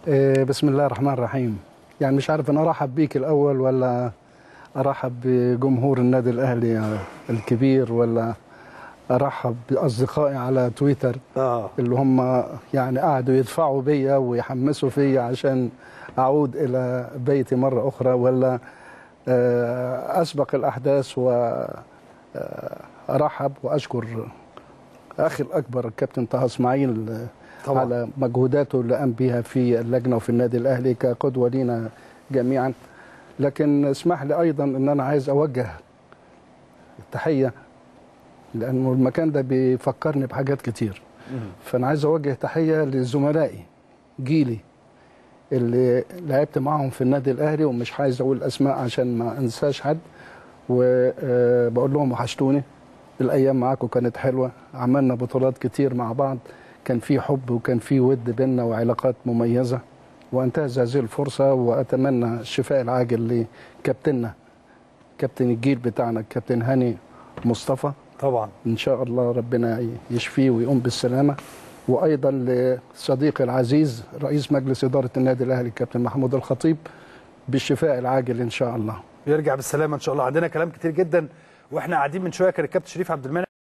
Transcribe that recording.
بسم الله الرحمن الرحيم. يعني مش عارف انا ارحب بيك الاول ولا ارحب بجمهور النادي الاهلي الكبير، ولا ارحب باصدقائي على تويتر اللي هم يعني قعدوا يدفعوا بيا ويحمسوا فيا عشان اعود الى بيتي مره اخرى، ولا اسبق الاحداث وارحب واشكر اخي الاكبر الكابتن طه اسماعيل طبعا على مجهوداته اللي قام بها في اللجنه وفي النادي الاهلي كقدوه لينا جميعا. لكن اسمح لي ايضا ان انا عايز اوجه التحيه، لانه المكان ده بيفكرني بحاجات كتير. فانا عايز اوجه تحيه لزملائي جيلي اللي لعبت معهم في النادي الاهلي، ومش عايز اقول اسماء عشان ما انساش حد، وبقول لهم وحشتوني. الايام معاكم كانت حلوه، عملنا بطولات كتير مع بعض، كان في حب وكان في ود بيننا وعلاقات مميزه. وانتهز هذه الفرصه واتمنى الشفاء العاجل لكابتننا، كابتن الجيل بتاعنا الكابتن هاني مصطفى، طبعا ان شاء الله ربنا يشفيه ويقوم بالسلامه. وايضا لصديقي العزيز رئيس مجلس اداره النادي الاهلي الكابتن محمود الخطيب، بالشفاء العاجل ان شاء الله. يرجع بالسلامه ان شاء الله. عندنا كلام كتير جدا واحنا قاعدين من شويه كان الكابتن شريف عبد المنعم